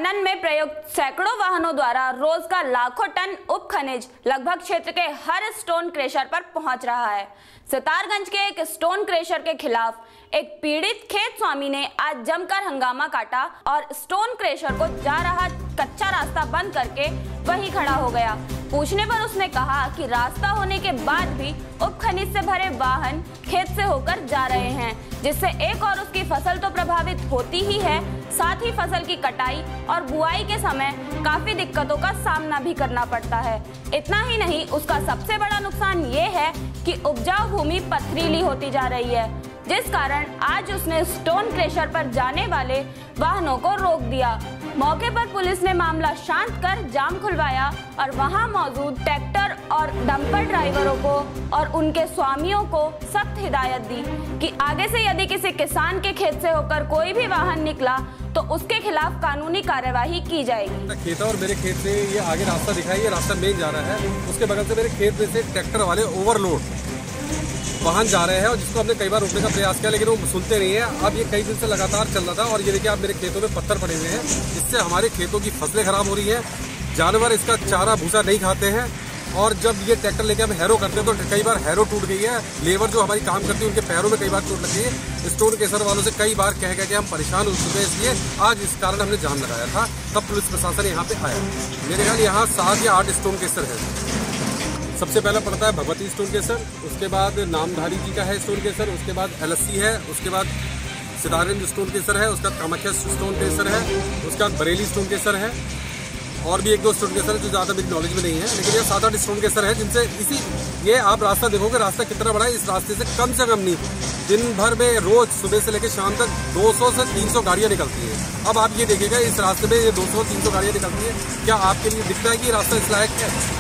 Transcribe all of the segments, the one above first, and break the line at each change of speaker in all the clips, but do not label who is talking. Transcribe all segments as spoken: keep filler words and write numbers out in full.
खनन में प्रयुक्त सैकड़ों वाहनों द्वारा रोज का लाखों टन उप खनिज लगभग क्षेत्र के हर स्टोन क्रेशर पर पहुंच रहा है। सितारगंज के एक स्टोन क्रेशर के खिलाफ एक पीड़ित खेत स्वामी ने आज जमकर हंगामा काटा और स्टोन क्रेशर को जा रहा कच्चा रास्ता बंद करके वहीं खड़ा हो गया। पूछने पर उसने कहा कि रास्ता होने के बाद भी उप खनिज से भरे वाहन खेत से होकर जा रहे हैं, जिससे एक और उसकी फसल तो प्रभावित होती ही है, साथ ही फसल की कटाई और बुआई के समय काफी दिक्कतों का सामना भी करना पड़ता है। इतना ही नहीं, उसका सबसे बड़ा नुकसान ये है कि उपजाऊ भूमि पथरीली होती जा रही है, जिस कारण आज उसने स्टोन क्रेशर पर जाने वाले वाहनों को रोक दिया। मौके पर पुलिस ने मामला शांत कर जाम खुलवाया और वहां मौजूद ट्रैक्टर और डंपर ड्राइवरों को और उनके स्वामियों को सख्त हिदायत दी कि आगे से यदि किसी किसान के खेत से होकर कोई भी वाहन निकला तो उसके खिलाफ कानूनी कार्यवाही की जाएगी।
खेत और मेरे खेत से ये आगे रास्ता दिखाई, ये रास्ता मेन जा रहा है, उसके बगल से मेरे खेत में से ट्रैक्टर वाले ओवरलोड वाहन जा रहे हैं और जिसको हमने कई बार रोकने का प्रयास किया लेकिन वो सुनते नहीं है। अब ये कई दिन से लगातार चल रहा था और ये देखिए आप मेरे खेतों में पत्थर पड़े हुए हैं, जिससे हमारे खेतों की फसलें खराब हो रही है। जानवर इसका चारा भूसा नहीं खाते हैं और जब ये ट्रैक्टर लेके हम हैरो करते हैं तो कई बार हैरो टूट गई है। लेबर जो हमारी काम करती है उनके पैरों में कई बार चोट लगी है। स्टोन क्रेशर वालों से कई बार कह कह के हम परेशान हो चुके हैं, इसलिए आज इस कारण हमने जाम लगाया था। तब पुलिस प्रशासन यहाँ पे आया। मेरे ख्याल यहाँ सात या आठ स्टोन क्रेशर है। सबसे पहला पड़ता है भगवती स्टोन क्रेशर, उसके बाद नामधारी जी का है स्टोन क्रेशर, उसके बाद एलएससी है, उसके बाद सितारगंज स्टोन क्रेशर है, उसका कामाख्या स्टोन क्रेशर है, उसके बाद बरेली स्टोन क्रेशर है और भी एक दो स्टोन क्रेशर है जो ज़्यादा मेरी नॉलेज में नहीं है, लेकिन ये सात आठ स्टोन क्रेशर है जिनसे इसी ये आप रास्ता देखोगे, रास्ता कितना बड़ा है। इस रास्ते से कम से कम नहीं दिन भर में रोज सुबह से लेकर शाम तक दो सौ से तीन सौ गाड़ियाँ निकलती हैं। अब आप ये देखिएगा इस रास्ते में ये दो सौ तीन सौ गाड़ियाँ निकलती है, क्या आपके लिए दिखता है कि रास्ता इस लायक है?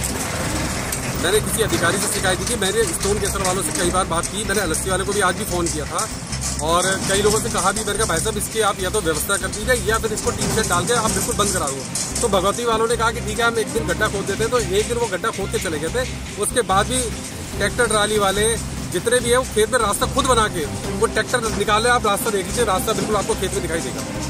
मैंने किसी अधिकारी से शिकायत की थी, मैंने स्टोन क्रेशर वालों से कई बार बात की, मैंने एलएससी वाले को भी आज भी फोन किया था और कई लोगों से कहा भी, मैंने कहा भाई साहब इसकी आप या तो व्यवस्था कर दीजिए या फिर इसको टीम सेट डाल के आप बिल्कुल बंद करा दो। तो भगवती वालों ने कहा कि ठीक है हम एक दिन गड्ढा खोद देते हैं, तो एक दिन वो गड्ढा खोद के चले गए थे। उसके बाद भी ट्रैक्टर ट्राली वाले जितने भी है वो खेत में रास्ता खुद बना के वो ट्रैक्टर निकाले। आप रास्ता देख लीजिए, रास्ता बिल्कुल आपको खेत में दिखाई देगा।